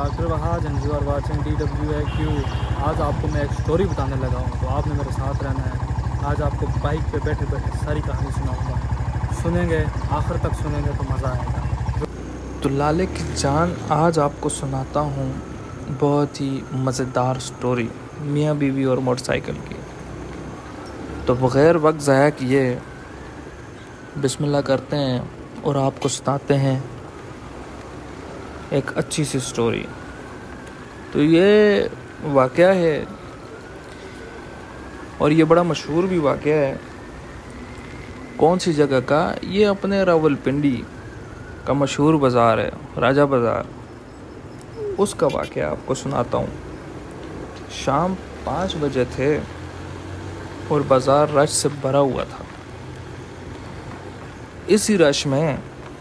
Doctor Wahaj and you are watching DWAQ। आज आपको मैं एक स्टोरी बताने लगा हूँ, तो आपने मेरे साथ रहना है। आज आपको बाइक पे बैठे बैठे सारी कहानी सुनाऊंगा। सुनेंगे, आखिर तक सुनेंगे तो मज़ा आएगा। तो लाले की जान, आज आपको सुनाता हूँ बहुत ही मज़ेदार स्टोरी मियाँ बीवी और मोटरसाइकिल की। तो बग़ैर वक्त ज़ाया किए बिस्मिल्लाह करते हैं और आपको सुनाते हैं एक अच्छी सी स्टोरी। तो ये वाक़या है और ये बड़ा मशहूर भी वाक़या है। कौन सी जगह का? ये अपने रावलपिंडी का मशहूर बाज़ार है, राजा बाज़ार। उसका वाक़या आपको सुनाता हूँ। शाम 5 बजे थे और बाज़ार रश से भरा हुआ था। इसी रश में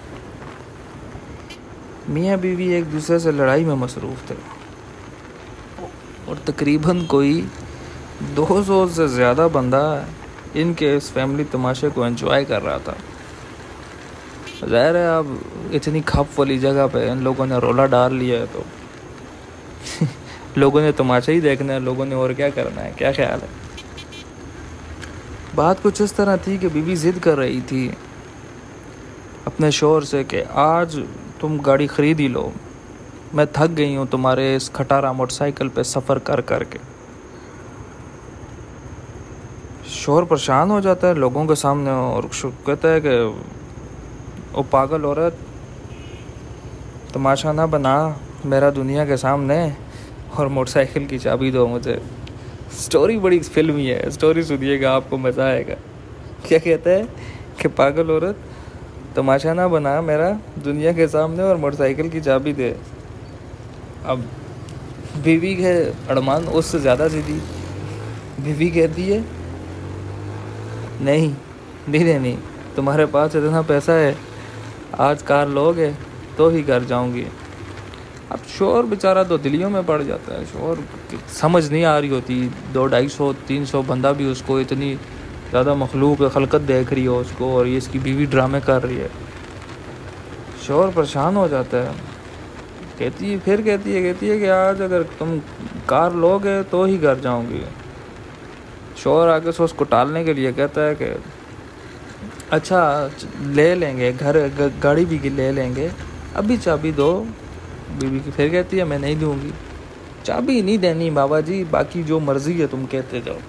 मियाँ बीवी एक दूसरे से लड़ाई में मसरूफ़ थे और तकरीबन कोई 200 से ज़्यादा बंदा इनके इस फैमिली तमाशे को एंजॉय कर रहा था। ज़ाहिर है अब इतनी खप वाली जगह पे इन लोगों ने रोला डाल लिया है तो लोगों ने तमाशा ही देखना है, लोगों ने और क्या करना है। क्या ख्याल है? बात कुछ इस तरह थी कि बीवी ज़िद कर रही थी अपने शोहर से कि आज तुम गाड़ी ख़रीद ही लो, मैं थक गई हूँ तुम्हारे इस खटारा मोटरसाइकिल पे सफ़र कर कर के। शोहर परेशान हो जाता है लोगों के सामने और कहता है कि ओ पागल औरत, तमाशा ना बना मेरा दुनिया के सामने और मोटरसाइकिल की चाबी दो मुझे। स्टोरी बड़ी फिल्मी है, स्टोरी सुनिएगा, आपको मज़ा आएगा। क्या कहता है कि पागल औरत, तमाशा ना बना मेरा दुनिया के सामने और मोटरसाइकिल की चाबी दे। अब बीवी के अरमान उससे ज़्यादा ज़िद्दी। बीवी कहती है नहीं देनी, तुम्हारे पास इतना पैसा है, आज कार लोगे तो ही घर जाऊंगी। अब शोर बेचारा तो दिलियों में पड़ जाता है। शोर समझ नहीं आ रही होती, 200-250-300 बंदा भी उसको इतनी ज़्यादा मखलूक खलकत देख रही हो उसको, और ये इसकी बीवी ड्रामे कर रही है। शोर परेशान हो जाता है। कहती है कि आज अगर तुम कार लोगे तो ही घर जाऊंगी। शोर आगे से उसको टालने के लिए कहता है कि अच्छा ले लेंगे, गाड़ी भी ले लेंगे, अभी चाबी दो। बीवी की फिर कहती है मैं नहीं दूंगी, चाबी नहीं देनी बाबा जी, बाकी जो मर्जी है तुम कहते जाओ।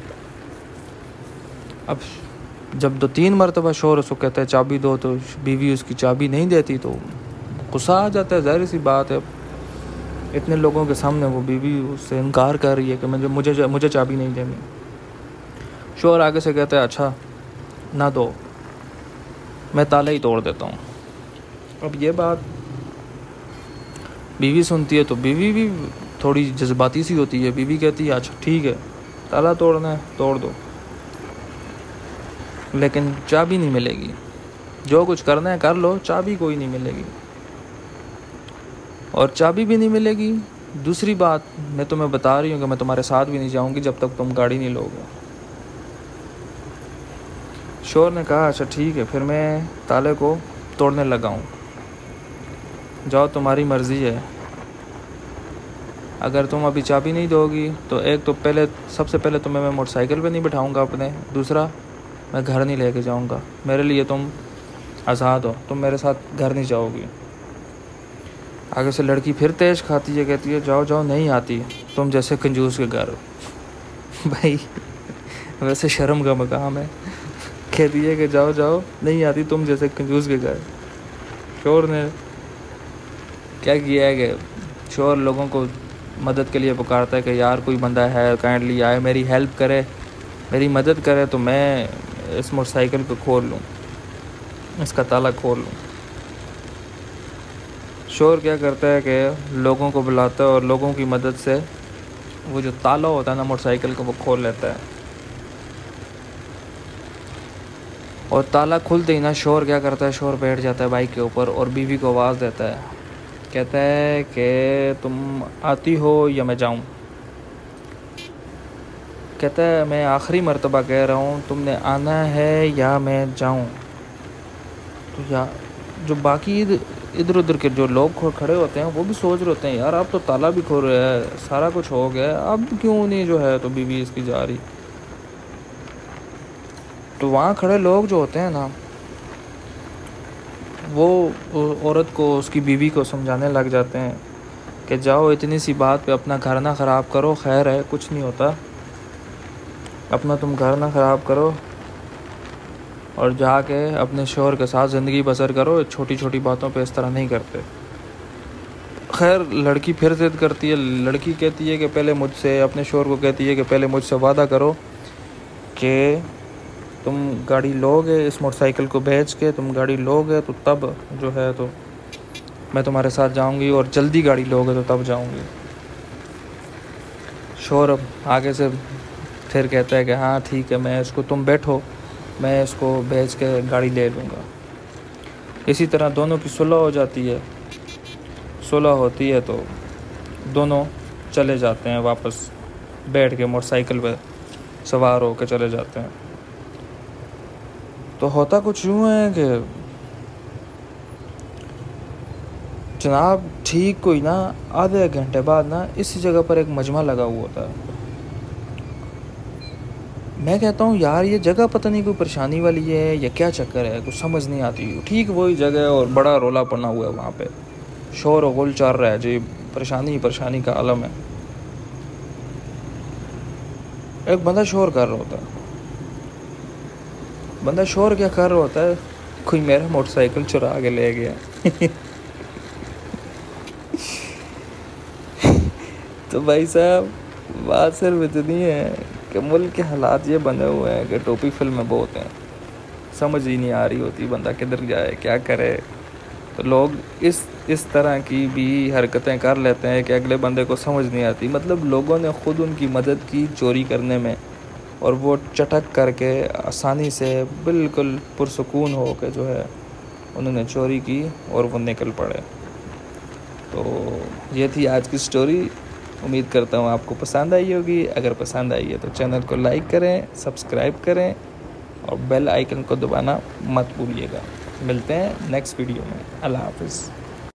अब जब 2-3 मरतबा शोर उसको कहता है चाबी दो, तो बीवी उसकी चाबी नहीं देती तो गुस्सा आ जाता है। ज़ाहिर सी बात है, इतने लोगों के सामने वो बीवी उससे इनकार कर रही है कि मुझे चाबी नहीं देनी। शोर आगे से कहता है अच्छा ना दो, मैं ताला ही तोड़ देता हूँ। अब ये बात बीवी सुनती है तो बीवी भी थोड़ी जज्बाती सी होती है। बीवी कहती है अच्छा ठीक है, ताला तोड़ना है तोड़ दो, लेकिन चाबी नहीं मिलेगी। जो कुछ करना है कर लो, चाबी कोई नहीं मिलेगी। और चाबी भी नहीं मिलेगी, दूसरी बात मैं तुम्हें बता रही हूँ कि मैं तुम्हारे साथ भी नहीं जाऊँगी जब तक तुम गाड़ी नहीं लोगे। शोर ने कहा अच्छा ठीक है, फिर मैं ताले को तोड़ने लगा हूँ, जाओ तुम्हारी मर्ज़ी है। अगर तुम अभी चाबी नहीं दोगी तो एक तो सबसे पहले तुम्हें मैं मोटरसाइकिल पे नहीं बिठाऊंगा अपने, दूसरा मैं घर नहीं लेके जाऊंगा। मेरे लिए तुम आज़ाद हो, तुम मेरे साथ घर नहीं जाओगी। आगे से लड़की फिर तेज खाती है, कहती है जाओ नहीं आती, तुम जैसे कंजूस के घर। भाई वैसे शर्म का मकाम है। कहती है कि जाओ नहीं आती, तुम जैसे कंजूस के घर। शोर ने क्या किया है कि शोर लोगों को मदद के लिए पुकारता है कि यार कोई बंदा है काइंडली आए, मेरी हेल्प करे, मेरी मदद करे तो मैं इस मोटरसाइकिल को खोल लूँ, इसका ताला खोल लूँ। शोर क्या करता है कि लोगों को बुलाता है और लोगों की मदद से वो जो ताला होता है ना मोटरसाइकिल का, वो खोल लेता है। और ताला खुलते ही ना शोर क्या करता है, शोर बैठ जाता है बाइक के ऊपर और बीवी को आवाज़ देता है। कहता है कि तुम आती हो या मैं जाऊं। कहता है मैं आखिरी मर्तबा कह रहा हूँ, तुमने आना है या मैं जाऊं। तो जो बाकी इधर उधर के जो लोग खड़े होते हैं वो भी सोच रहे होते हैं यार अब तो ताला भी खुल रहा है, सारा कुछ हो गया, अब क्यों नहीं जो है तो बीवी इसकी जा रही। तो वहाँ खड़े लोग जो होते हैं ना, वो औरत को उसकी बीवी को समझाने लग जाते हैं कि जाओ इतनी सी बात पे अपना घर ना ख़राब करो, खैर है कुछ नहीं होता, अपना तुम घर ना ख़राब करो और जाके अपने शौहर के साथ ज़िंदगी बसर करो, छोटी छोटी बातों पे इस तरह नहीं करते। खैर लड़की फिर ज़िद करती है, लड़की कहती है कि पहले मुझसे, अपने शौहर को कहती है कि पहले मुझसे वादा करो कि तुम गाड़ी लोगे, इस मोटरसाइकिल को बेच के तुम गाड़ी लोगे तो तब जो है तो मैं तुम्हारे साथ जाऊंगी, और जल्दी गाड़ी लोगे तो तब जाऊंगी। शौहर आगे से फिर कहता है कि हाँ ठीक है, मैं इसको, तुम बैठो, मैं इसको बेच के गाड़ी ले लूँगा। इसी तरह दोनों की सुलह हो जाती है। सुलह होती है तो दोनों चले जाते हैं वापस, बैठ के मोटरसाइकिल पे सवार होकर चले जाते हैं। तो होता कुछ यूँ है कि जनाब ठीक कोई ना आधे घंटे बाद ना इस जगह पर एक मजमा लगा हुआ होता है। मैं कहता हूँ यार ये जगह पता नहीं कोई परेशानी वाली है या क्या चक्कर है, कुछ समझ नहीं आती। ठीक वही जगह है और बड़ा रोला पड़ना हुआ है, वहाँ पे शोर और गुल चल रहा है जी, परेशानी परेशानी का आलम है। एक बंदा शोर कर रहा होता है। बंदा शोर क्या कर रहा होता है, कोई मेरा मोटरसाइकिल चुरा के ले गया। तो भाई साहब बात सिर्फ इतनी है कि मुल्क के हालात ये बने हुए हैं कि टोपी फिल्में बहुत हैं, समझ ही नहीं आ रही होती बंदा किधर जाए क्या करे। तो लोग इस तरह की भी हरकतें कर लेते हैं कि अगले बंदे को समझ नहीं आती। मतलब लोगों ने ख़ुद उनकी मदद की चोरी करने में, और वो चटक करके आसानी से बिल्कुल पुरसुकून हो के जो है उन्होंने चोरी की और वो निकल पड़े। तो ये थी आज की स्टोरी। उम्मीद करता हूँ आपको पसंद आई होगी। अगर पसंद आई है तो चैनल को लाइक करें, सब्सक्राइब करें और बेल आइकन को दबाना मत भूलिएगा। मिलते हैं नेक्स्ट वीडियो में। अल्लाह हाफ़िज़।